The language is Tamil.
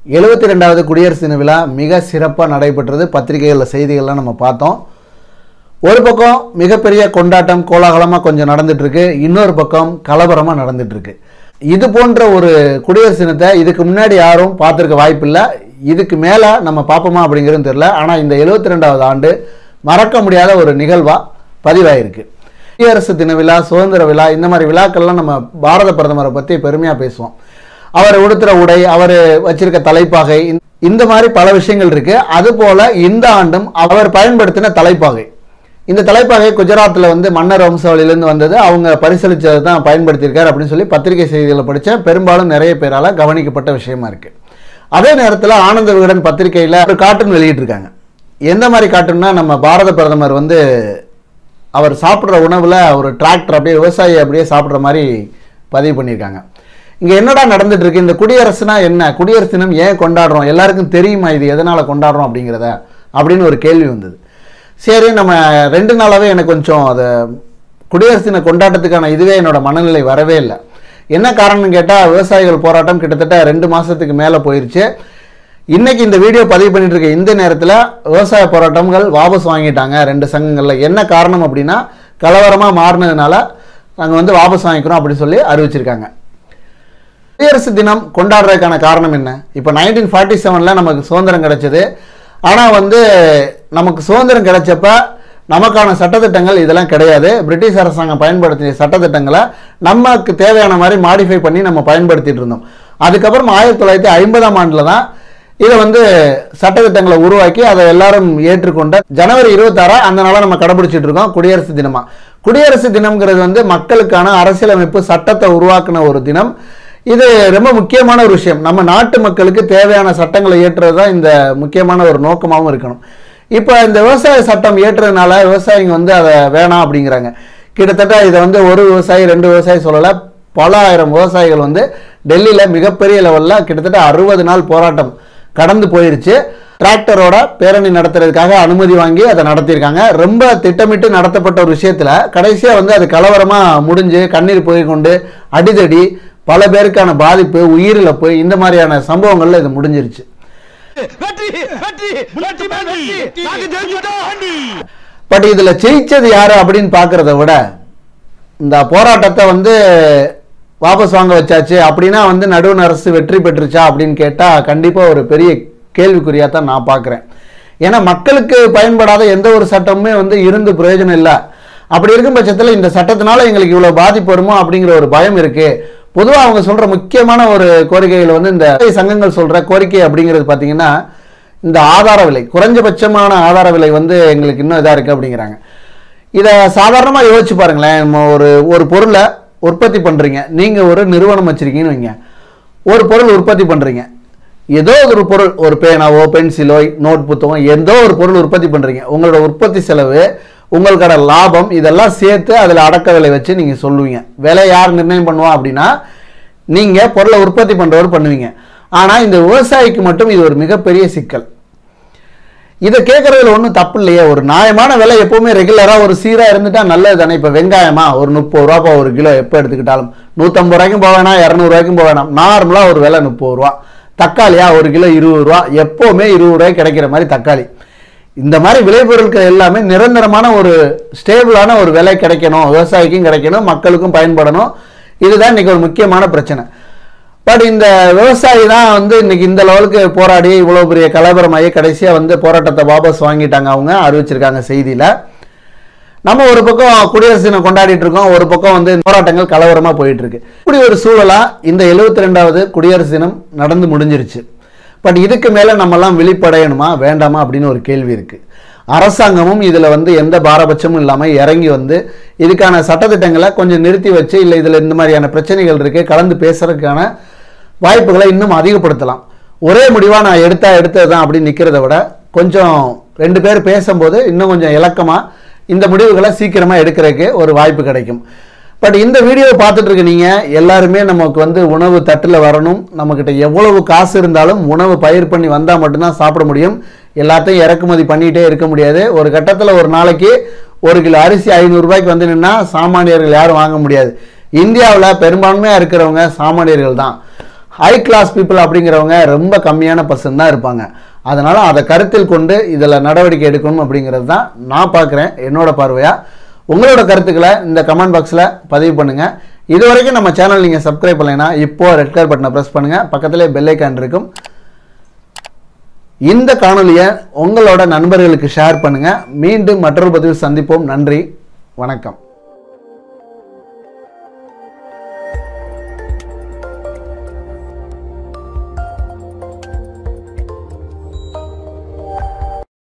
72வது குடியரசு தின விழா மிக சிறப்பாக நடைபெற்றது. பத்திரிகைகளில் செய்திகள்லாம் நம்ம பார்த்தோம். ஒரு பக்கம் மிகப்பெரிய கொண்டாட்டம் கோலாகலமாக கொஞ்சம் நடந்துட்டு இருக்கு, இன்னொரு பக்கம் கலவரமாக நடந்துட்டு இருக்கு. இது போன்ற ஒரு குடியரசு தினத்தை இதுக்கு முன்னாடி யாரும் பார்த்துருக்க வாய்ப்பில்லை. இதுக்கு மேலே நம்ம பார்ப்போமா அப்படிங்கிறது தெரியல. ஆனால் இந்த 72வது ஆண்டு மறக்க முடியாத ஒரு நிகழ்வாக பதிவாயிருக்கு. குடியரசு தின விழா, சுதந்திர விழா, இந்த மாதிரி விழாக்கள்லாம் நம்ம பாரத பிரதமரை பற்றி பெருமையாக பேசுவோம். அவர் உடுத்துற உடை, அவர் வச்சிருக்க தலைப்பாகை, இந்த மாதிரி பல விஷயங்கள் இருக்கு. அதுபோல இந்த ஆண்டும் அவர் பயன்படுத்தின தலைப்பாகை, இந்த தலைப்பாகை குஜராத்தில் வந்து மன்னர் வம்சாவளியிலிருந்து வந்தது. அவங்க பரிசளிச்சதை தான் பயன்படுத்தியிருக்காரு அப்படின்னு சொல்லி பத்திரிகை செய்திகளை படித்த பெரும்பாலும் நிறைய பேரால் கவனிக்கப்பட்ட விஷயமா இருக்கு. அதே நேரத்தில் ஆனந்த விகடன் பத்திரிகையில் ஒரு கார்ட்டூன் வெளியிட்டிருக்காங்க. எந்த மாதிரி கார்ட்டூன்னா, நம்ம பாரத பிரதமர் வந்து அவர் சாப்பிட்ற உணவில் ஒரு டிராக்டர் அப்படியே விவசாயி அப்படியே சாப்பிட்ற மாதிரி பதிவு பண்ணியிருக்காங்க. இங்கே என்னடா நடந்துட்டு இருக்கு, இந்த குடியரசுனா என்ன, குடியரசு தினம் ஏன் கொண்டாடுறோம், எல்லாருக்கும் தெரியுமா இது எதனால் கொண்டாடுறோம் அப்படிங்கிறத அப்படின்னு ஒரு கேள்வி வந்தது. சரி, நம்ம 2 நாளாகவே எனக்கு கொஞ்சம் அதை குடியரசு தின கொண்டாட்டத்துக்கான இதுவே என்னோட மனநிலை வரவே இல்லை. என்ன காரணம்னு கேட்டால், விவசாயிகள் போராட்டம் கிட்டத்தட்ட 2 மாதத்துக்கு மேலே போயிடுச்சு. இன்னைக்கு இந்த வீடியோ பதிவு பண்ணிட்டு இருக்க இந்த நேரத்தில் விவசாய போராட்டங்கள் வாபஸ் வாங்கிட்டாங்க 2 சங்கங்களில். என்ன காரணம் அப்படின்னா, கலவரமாக மாறினதுனால நாங்கள் வந்து வாபஸ் வாங்கிக்கிறோம் அப்படின்னு சொல்லி அறிவிச்சிருக்காங்க. குடியரசு தினம் கொண்டாடுறதுக்கான காரணம் என்ன? இப்போ 1947 நமக்கு சுதந்திரம் கிடைச்சது. ஆனால் வந்து நமக்கு சுதந்திரம் கிடைச்சப்ப நமக்கான சட்டத்திட்டங்கள் இதெல்லாம் கிடையாது. பிரிட்டிஷ் அரசாங்கம் பயன்படுத்திய சட்டத்திட்டங்களை நமக்கு தேவையான மாதிரி மாடிஃபை பண்ணி நம்ம பயன்படுத்திட்டு இருந்தோம். அதுக்கப்புறம் 1950ஆம் ஆண்டில் தான் இதை வந்து சட்டத்திட்டங்களை உருவாக்கி அதை எல்லாரும் ஏற்றுக்கொண்ட ஜனவரி 26 அந்த நாளை நம்ம கடைபிடிச்சிட்டு இருக்கோம் குடியரசு தினமா. குடியரசு தினம்ங்கிறது வந்து மக்களுக்கான அரசியலமைப்பு சட்டத்தை உருவாக்குன ஒரு தினம். இது ரொம்ப முக்கியமான ஒரு விஷயம். நம்ம நாட்டு மக்களுக்கு தேவையான சட்டங்களை ஏற்றுறது தான் இந்த முக்கியமான ஒரு நோக்கமாகவும் இருக்கணும். இப்போ இந்த விவசாய சட்டம் ஏற்றுறதுனால விவசாயிங்க வந்து அதை வேணாம் அப்படிங்கிறாங்க. கிட்டத்தட்ட இதை வந்து ஒரு விவசாயி 2 விவசாயி சொல்லலை, பல ஆயிரம் விவசாயிகள் வந்து டெல்லியில் மிகப்பெரிய லெவலில் கிட்டத்தட்ட 60 நாள் போராட்டம் கடந்து போயிருச்சு. டிராக்டரோட பேரணி நடத்துறதுக்காக அனுமதி வாங்கி அதை நடத்தியிருக்காங்க. ரொம்ப திட்டமிட்டு நடத்தப்பட்ட ஒரு விஷயத்தில் கடைசியாக வந்து அது கலவரமாக முடிஞ்சு கண்ணீர் போய் கொண்டு அடிதடி, பல பேருக்கான பாதிப்பு, உயிரிழப்பு, இந்த மாதிரியான சம்பவங்கள்ல இது முடிஞ்சிருச்சு. பட் இதுல ஜெயிச்சது யாரு அப்படின்னு பாக்குறத விட, இந்த போராட்டத்தை வந்து வாபஸ் வாங்க வச்சாச்சு அப்படின்னா வந்து நடுவண் அரசு வெற்றி பெற்றுச்சா அப்படின்னு கேட்டா கண்டிப்பா ஒரு பெரிய கேள்விக்குறியா தான் நான் பாக்குறேன். ஏன்னா மக்களுக்கு பயன்படாத எந்த ஒரு சட்டமுமே வந்து இருந்து பிரயோஜனம் இல்லை. அப்படி இருக்கும் பட்சத்தில் இந்த சட்டத்தினால எங்களுக்கு இவ்வளவு பாதிப்பு வருமோ அப்படிங்கிற ஒரு பயம் இருக்கு. பொதுவாக அவங்க சொல்ற முக்கியமான ஒரு கோரிக்கைகள் வந்து இந்த சங்கங்கள் சொல்ற கோரிக்கை அப்படிங்கிறது பார்த்தீங்கன்னா, இந்த ஆதார விலை, குறைஞ்சபட்சமான ஆதார விலை வந்து எங்களுக்கு இன்னும் இதாக இருக்கு அப்படிங்கிறாங்க. இதை சாதாரணமாக யோசிச்சு பாருங்களேன். நம்ம ஒரு பொருளை உற்பத்தி பண்றீங்க, நீங்க ஒரு நிறுவனம் வச்சிருக்கீங்கன்னு வைங்க, ஒரு பொருள் உற்பத்தி பண்றீங்க, ஏதோ ஒரு பொருள், ஒரு பேனாவோ பென்சிலோ நோட் புத்தகம், ஏதோ ஒரு பொருள் உற்பத்தி பண்றீங்க. உங்களோட உற்பத்தி செலவு, உங்களுக்கான லாபம், இதெல்லாம் சேர்த்து அதில் அடக்க விலை வச்சு நீங்கள் சொல்லுவீங்க. விலை யார் நிர்ணயம் பண்ணுவா அப்படின்னா, நீங்கள் பொருளை உற்பத்தி பண்ணுறவர் பண்ணுவீங்க. ஆனால் இந்த விவசாயிக்கு மட்டும் இது ஒரு மிகப்பெரிய சிக்கல். இதை கேட்கறதுல ஒன்றும் தப்பு இல்லையே. ஒரு நியாயமான விலை எப்பவுமே ரெகுலராக ஒரு சீராக இருந்துட்டா நல்லது தானே. இப்போ வெங்காயமா ஒரு 30 ரூபா ஒரு கிலோ எப்போ எடுத்துக்கிட்டாலும், 150 ரூபாய்க்கும் போக வேணாம், 200 ரூபாய்க்கும் போக வேணாம், நார்மலாக ஒரு விலை 30 ரூபா. தக்காளியா ஒரு கிலோ 20 ரூபா, எப்போவுமே 20 ரூபாய்க்கு கிடைக்கிற மாதிரி தக்காளி. இந்த மாதிரி விளைபொருட்கள் எல்லாமே நிரந்தரமான ஒரு ஸ்டேபிளான ஒரு விலை கிடைக்கணும், விவசாயிக்கும் கிடைக்கணும், மக்களுக்கும் பயன்படணும். இதுதான் இன்னைக்கு ஒரு முக்கியமான பிரச்சனை. பட் இந்த விவசாயி தான் வந்து இன்னைக்கு இந்த லெவலுக்கு போராடி இவ்வளவு பெரிய கலவரமாகி கடைசியாக வந்து போராட்டத்தை வாபஸ் வாங்கிட்டாங்க. அவங்க அறிவிச்சிருக்காங்க செய்தியில. நம்ம ஒரு பக்கம் குடியரசு தினம் கொண்டாடிட்டு இருக்கோம், ஒரு பக்கம் வந்து போராட்டங்கள் கலவரமா போயிட்டு இருக்கு. இப்படி ஒரு சூழலா இந்த 72வது குடியரசு தினம் நடந்து முடிஞ்சிருச்சு. பட் இதுக்கு மேலே நம்மெல்லாம் விழிப்படையணுமா வேண்டாமா அப்படின்னு ஒரு கேள்வி இருக்கு. அரசாங்கமும் இதில் வந்து எந்த பாரபட்சமும் இல்லாமல் இறங்கி வந்து இதுக்கான சட்டத்திட்டங்களை கொஞ்சம் நிறுத்தி வச்சு, இல்லை இதில் இந்த மாதிரியான பிரச்சனைகள் இருக்கு, கலந்து பேசுறதுக்கான வாய்ப்புகளை இன்னும் அதிகப்படுத்தலாம். ஒரே முடிவாக நான் எடுத்தது தான் அப்படின்னு நிற்கிறத விட, கொஞ்சம் 2 பேர் பேசும்போது இன்னும் கொஞ்சம் இலக்கமாக இந்த முடிவுகளை சீக்கிரமாக எடுக்கிறதுக்கு ஒரு வாய்ப்பு கிடைக்கும். பட் இந்த வீடியோவை பார்த்துட்டு இருக்க நீங்கள் எல்லாருமே நமக்கு வந்து உணவு தட்டில் வரணும், நம்மக்கிட்ட எவ்வளவு காசு இருந்தாலும் உணவு பயிர் பண்ணி வந்தால் மட்டும்தான் சாப்பிட முடியும். எல்லாத்தையும் இறக்குமதி பண்ணிகிட்டே இருக்க முடியாது. ஒரு கட்டத்தில் ஒரு நாளைக்கு 1 கிலோ அரிசி 500 ரூபாய்க்கு வந்து நின்னா சாமானியர்கள் யாரும் வாங்க முடியாது. இந்தியாவில் பெரும்பான்மையாக இருக்கிறவங்க சாமானியர்கள் தான். ஹை கிளாஸ் பீப்புள் அப்படிங்கிறவங்க ரொம்ப கம்மியான பர்சன்ட் தான் இருப்பாங்க. அதனால் அதை கருத்தில் கொண்டு இதில் நடவடிக்கை எடுக்கணும் அப்படிங்கிறது தான் நான் பார்க்குறேன் என்னோட பார்வையாக. உங்களோட கருத்துக்களை இந்த கமெண்ட் பாக்ஸில் பதிவு பண்ணுங்கள். இது வரைக்கும் நம்ம சேனல் நீங்கள் சப்ஸ்கிரைப் பண்ணலைன்னா இப்போது ரெட் கலர் பட்டனை ப்ரெஸ் பண்ணுங்கள். பக்கத்திலே பெல் ஐக்கான் இருக்கும். இந்த காணொலியை உங்களோட நண்பர்களுக்கு ஷேர் பண்ணுங்கள். மீண்டும் மற்றொரு பதிவில் சந்திப்போம். நன்றி, வணக்கம்.